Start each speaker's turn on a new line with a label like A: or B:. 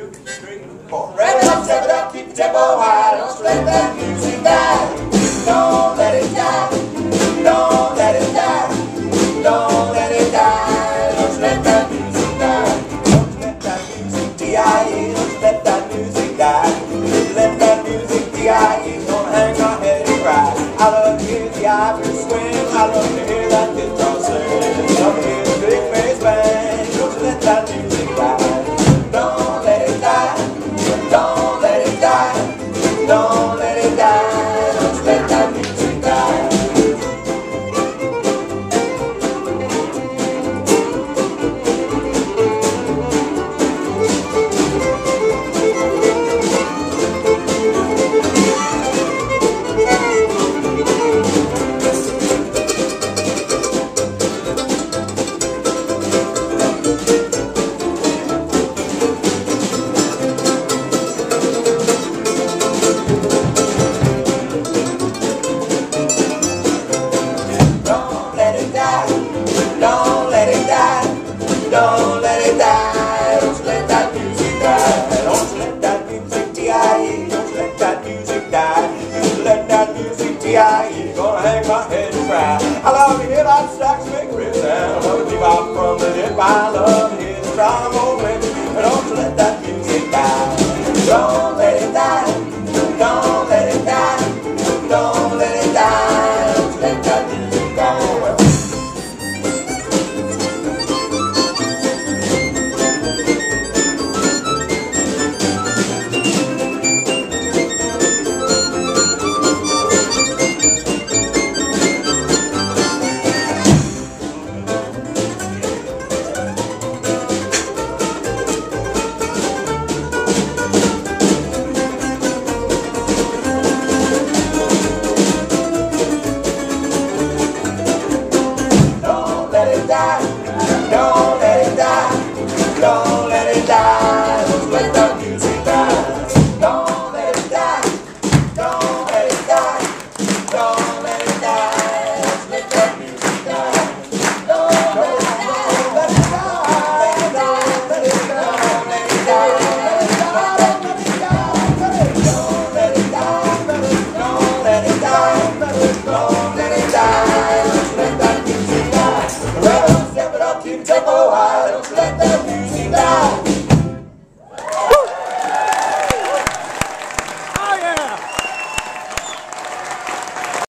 A: 2, 3, 4. Rev it up, keep the tempo high. Don't let that music die. Don't let it die. Don't let it die. Don't let it die. Don't let that music die. Don't let that music die.